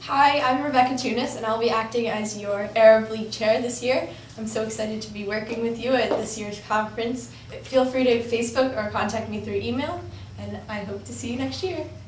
Hi, I'm Rebecca Tunis and I'll be acting as your Arab League chair this year. I'm so excited to be working with you at this year's conference. Feel free to Facebook or contact me through email, and I hope to see you next year.